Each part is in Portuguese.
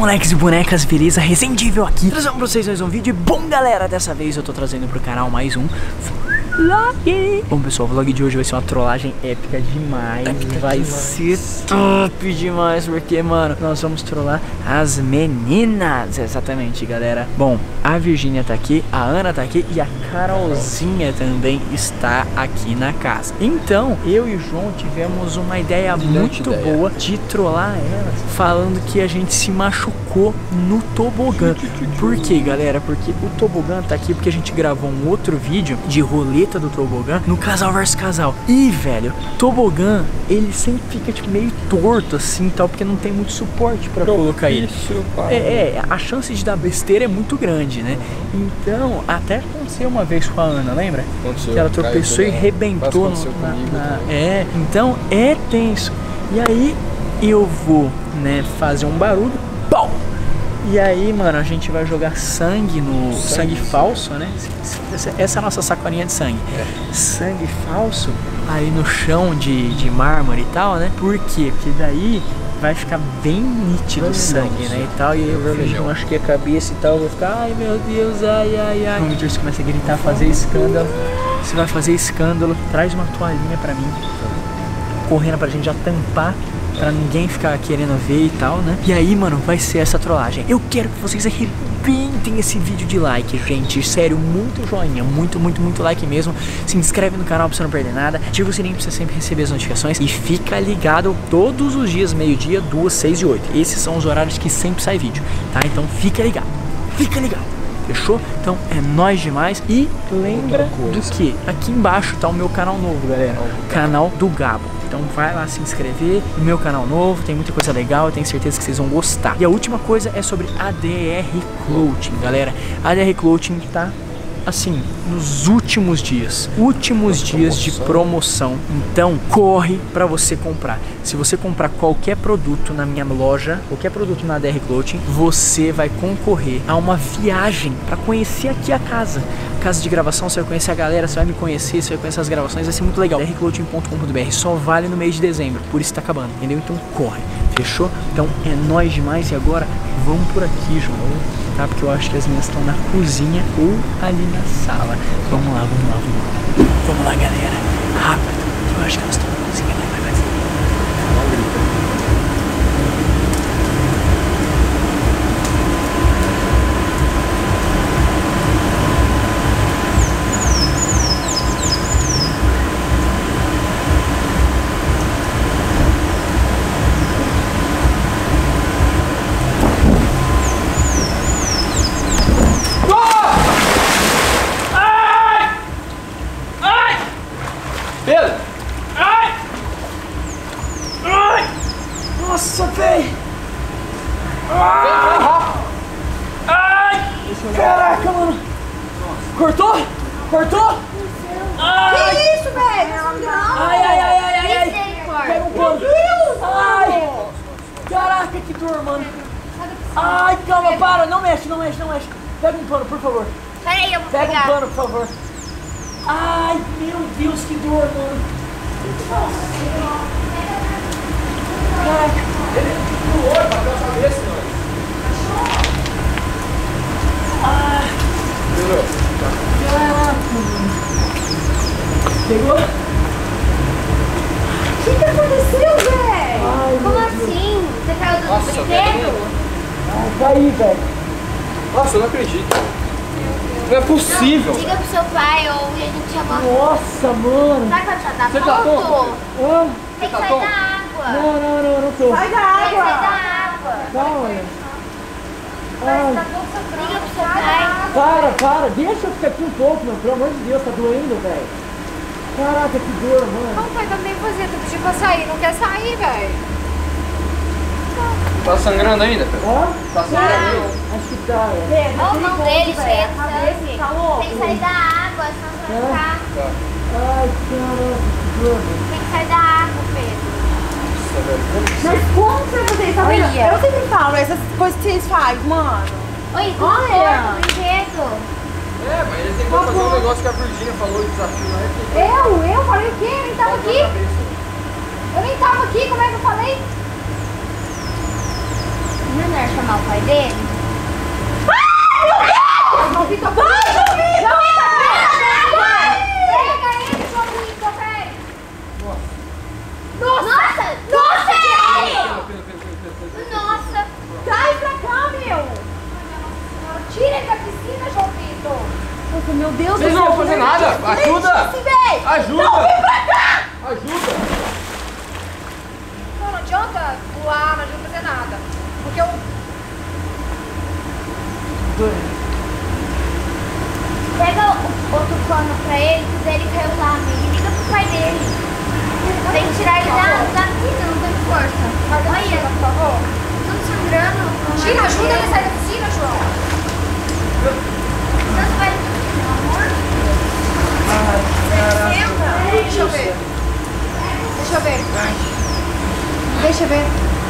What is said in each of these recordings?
moleques e bonecas, beleza? Resendível aqui, trazendo pra vocês mais um vídeo. E bom, galera, dessa vez eu tô trazendo pro canal mais um vlog. Bom, pessoal, o vlog de hoje vai ser uma trollagem épica demais. Vai ser top demais, porque, mano, nós vamos trollar as meninas. Exatamente, galera. Bom, a Virgínia tá aqui, a Ana tá aqui e a Carolzinha também está aqui na casa. Então, eu e o João tivemos uma ideia muito boa de trollar elas, falando que a gente se machucou no tobogã. Por quê, galera? Porque o tobogã tá aqui porque a gente gravou um outro vídeo de roleta do tobogã no Casal vs Casal. E, velho, tobogã, ele sempre fica tipo meio torto assim, tal, porque não tem muito suporte pra colocar ele. A chance de dar besteira é muito grande, né? Então, até aconteceu uma vez com a Ana, lembra? Que ela tropeçou e rebentou então é tenso. E aí eu vou, né, fazer um barulho. Pau! E aí, mano, a gente vai jogar sangue no... Sangue falso, né? Essa é a nossa sacolinha de sangue. Sangue falso aí no chão de mármore e tal, né? Por quê? Porque daí vai ficar bem nítido o sangue, né? E tal. E aí eu acho que a cabeça e tal, eu vou ficar, ai meu Deus, ai, ai, ai. O Vitor começa a gritar, fazer escândalo. Você vai fazer escândalo, traz uma toalhinha pra mim, correndo pra gente já tampar, pra ninguém ficar querendo ver e tal, né? E aí, mano, vai ser essa trollagem. Eu quero que vocês arrebentem esse vídeo de like, gente. Sério, muito joinha, muito like mesmo. Se inscreve no canal pra você não perder nada. Ativa o sininho pra você sempre receber as notificações. E fica ligado todos os dias, meio-dia, 2, 6 e 8. Esses são os horários que sempre sai vídeo, tá? Então fica ligado. Fica ligado. Fechou? Então é nóis demais. E lembra do que? Aqui embaixo tá o meu canal novo, galera. O canal do Gabo. Então vai lá se inscrever no meu canal novo, tem muita coisa legal, eu tenho certeza que vocês vão gostar. E a última coisa é sobre ADR Clothing, galera. ADR Clothing tá assim, nos últimos dias de promoção. Então corre pra você comprar. Se você comprar qualquer produto na minha loja, qualquer produto na ADR Clothing, você vai concorrer a uma viagem pra conhecer aqui a casa de gravação. Você vai conhecer a galera, você vai me conhecer, você vai conhecer as gravações, vai ser muito legal. drclothing.com.br só vale no mês de dezembro, por isso tá acabando, entendeu? Então corre, fechou? Então é nóis demais. E agora vamos por aqui, João, tá? Porque eu acho que as minhas estão na cozinha ou ali na sala. Vamos lá. Vamos lá, galera. Rápido. Eu acho que elas estão na cozinha. Vai. Pedro! Ai! Nossa, véi! Ai! Caraca, mano! Cortou? Ai! Que isso, velho? Ai! Pega um pano! Ai! Caraca, que dor, mano! Ai, calma, para! Não mexe! Pega um pano, por favor! Peraí, eu vou Pega pegar. um pano, por favor! Ai, meu Deus, que dor, mano! Caraca! Ele pulou, bateu a cabeça, mano. Ai! Pegou? Caraca, mano! Pegou? O que aconteceu, velho? Ai, Como meu assim? Você caiu do Nossa, brinquedo? Ai, caí, velho! Nossa, eu não acredito. Não é possível. Liga pro seu pai ou a gente chama. Nossa, mano! Vai pra dar Você tá ponto? tonto? Ah, Tem que Tá sair tonto? da água. não tô. Sai da água. Calma. Liga pro seu pai. Para, deixa eu ficar aqui um pouco, meu, pelo amor de Deus, tá doendo, velho. Caraca, que dor, mano. Não, pai, também fazer, tu pediu pra sair, não quer sair, velho. Tá sangrando ainda, Pedro? Ó, Tá sangrando ainda? acho que tá, Olha o mão dele, cheio de sangue. Tá louco? Tem que sair da água, senão você vai ficar. Ai, caraca, que dor, mano. Tem que sair da água, Pedro. Nossa, velho. Mas como você vai fazer isso? Tá vendo? Olha. Eu sempre falo essas coisas que vocês fazem, mano. Oi, tudo Olha. certo, brinquedo. É, mas ele tentou fazer um negócio que a Virgínia falou de desafio lá. Eu falei o quê? Eu nem tava aqui. Eu nem tava aqui, como é que eu falei? Não, mulher chamar o pai dele? João Vitor, vai, João Vitor! Pega ele, João Vitor, vem! Nossa! Nossa! Sai pra cá, meu! Tira ele da piscina, João Vitor! Nossa, meu Deus Vocês do não céu! vão fazer nada! Ajuda! Ajuda! Não, vem pra cá! Ajuda! Não adianta pular, não adianta fazer nada. Porque eu... Pega outro pano pra ele, se ele caiu lá, amiga. Liga pro pai dele. Tem que tirar ele da piscina, não tem força. Olha, Olha, por favor. tudo sangrando. Tira, ajuda ele a sair da piscina, João. Santo vai... Pelo amor de Deus. Deixa eu ver. Deixa eu ver. Deixa eu ver.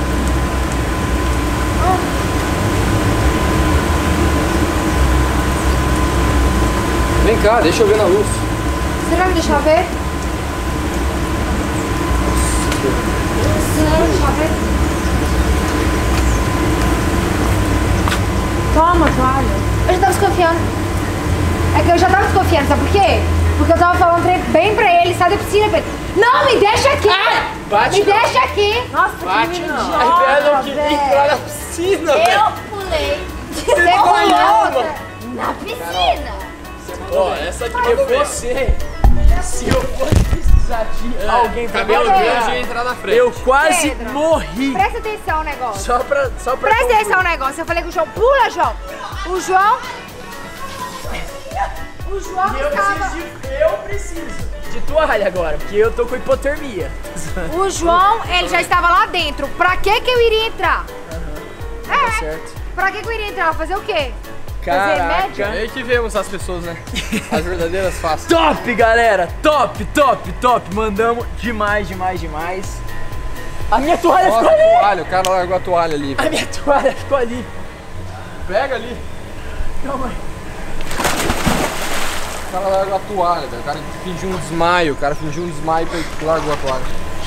Vem cá, deixa eu ver na luz. Você vai me deixar ver? Você vai me deixar ver? Toma, toalha. Eu já tava desconfiando. É que eu já tava desconfiando, sabe por quê? Porque eu tava falando bem pra ele, sai da piscina, Pedro. Não, me deixa aqui! Bate me não. deixa aqui! Nossa, Bate não. idiota, É velho que velho. entrar na piscina, velho. Eu pulei Você pulou! na piscina. Ó, essa aqui se você, se eu fosse precisar de alguém pra cabelo me ajudar, grande ia entrar na frente. eu quase Pedro. morri. Presta atenção no negócio. Só pra Presta concluir. atenção no negócio. Eu falei com o João, pula, João. O João Eu preciso de toalha agora, porque eu tô com hipotermia. O João, ele já estava lá dentro. Pra que eu iria entrar? Tá certo. Pra que eu iria entrar? Fazer o quê? Caraca. É aí que vemos as pessoas, né? As verdadeiras faces. Top, galera. Top, top, top. Mandamos demais, demais, demais. A minha toalha Nossa, ficou ali. toalha, o cara largou a toalha ali. A minha toalha ficou ali. Pega ali. Calma aí. O cara largou a toalha, velho. O cara fingiu um desmaio. O cara fingiu um desmaio e largou a toalha.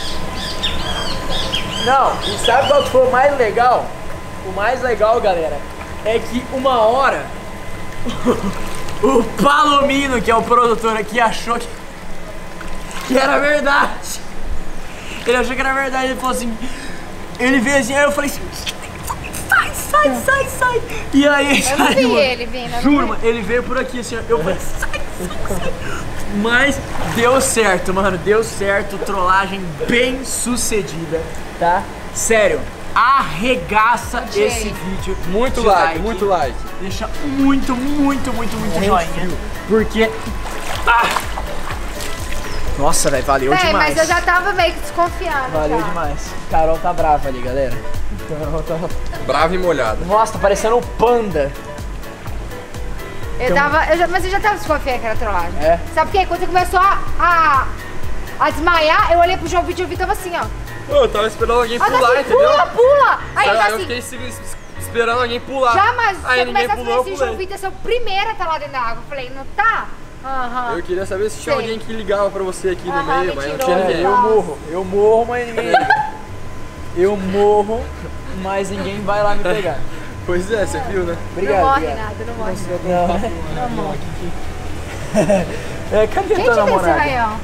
Não, e sabe qual que foi o mais legal? O mais legal, galera, é que uma hora o Palomino, que é o produtor aqui, achou que era verdade. Ele achou que era verdade, ele falou assim, ele veio assim, aí eu falei assim, sai. E aí ele Eu não vi saiu. ele vindo. eu não Juro, vi. mano, ele veio por aqui assim, ó, eu falei, sai. Mas deu certo, mano, deu certo, trollagem bem sucedida, tá? Sério, arregaça Odiei. esse vídeo. Muito de like, muito like. Deixa muito joinha, porque... Ah! Nossa, velho, valeu É, demais. mas eu já tava meio que desconfiando. Valeu já. demais. Carol tá brava ali, galera. Carol tá... Brava e molhada. Nossa, tá parecendo um panda. Mas eu já tava desconfiando que era trollagem. É? Sabe por quê? Quando você começou a desmaiar, eu olhei pro João Vitor e o Vitor tava assim, ó. Eu tava esperando alguém Ah, tá pular, assim, entendeu? pula! Aí ele tá Eu assim, fiquei esperando alguém pular. já, mas Aí você ninguém começa a pulou, falar eu assim, João pulei. Vitor é seu primeiro a tá lá dentro da água. Eu falei, não tá? Aham. Eu queria saber se tinha Sei. alguém que ligava pra você aqui no Aham, meio, mas não mentiroso. tinha ninguém. Eu morro, mas ninguém liga. Eu morro, mas ninguém vai lá me pegar. Pois é, você viu, né? Obrigado. Não morre obrigado. nada, não morre. Não, Não morre. cadê Quem tua te deu esse namorada? raião?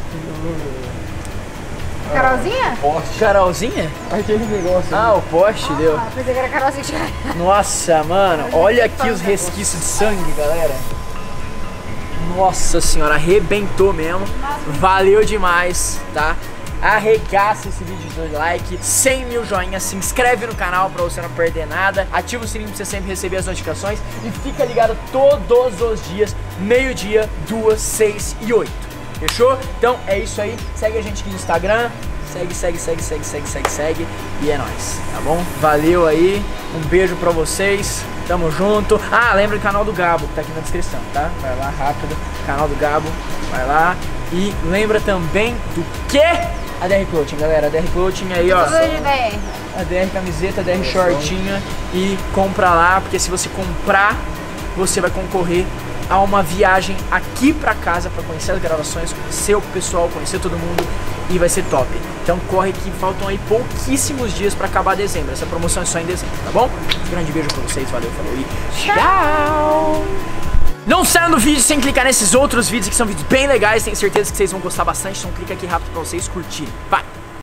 Carolzinha? Carolzinha? Aquele negócio. Ah, o poste deu. Ah, pensei que era Carolzinha de raião. Nossa, mano, olha aqui os resquícios de sangue, galera. Nossa senhora, arrebentou mesmo. Valeu demais, tá? Arregaça esse vídeo de like, 100 mil joinhas, se inscreve no canal pra você não perder nada, ativa o sininho pra você sempre receber as notificações e fica ligado todos os dias, meio-dia, 2, 6 e 8. Fechou? Então é isso aí, segue a gente aqui no Instagram, segue e é nóis, tá bom? Valeu aí, um beijo pra vocês, tamo junto. Ah, lembra do canal do Gabo, que tá aqui na descrição, tá? Vai lá rápido, canal do Gabo, vai lá. E lembra também do quê? A DR Clothing, galera, a DR Clothing aí, ó. Tudo de DR. A DR camiseta, a DR shortinha e compra lá, porque se você comprar, você vai concorrer a uma viagem aqui pra casa pra conhecer as gravações, conhecer o pessoal, conhecer todo mundo e vai ser top. Então corre que faltam aí pouquíssimos dias pra acabar dezembro. Essa promoção é só em dezembro, tá bom? Um grande beijo pra vocês, valeu, falou e tchau! Não saiam do vídeo sem clicar nesses outros vídeos que são vídeos bem legais. Tenho certeza que vocês vão gostar bastante, então clica aqui rápido pra vocês curtirem. Vai!